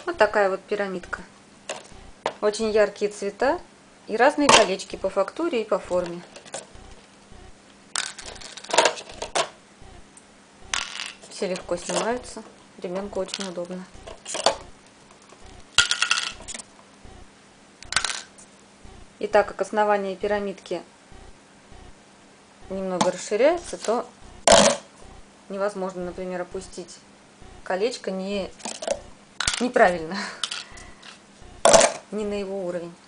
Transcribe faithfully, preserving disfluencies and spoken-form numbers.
Вот такая вот пирамидка. Очень яркие цвета и разные колечки по фактуре и по форме. Все легко снимаются. Ребенку очень удобно. И так как основание пирамидки немного расширяется, то невозможно, например, опустить колечко не, неправильно, не на его уровень.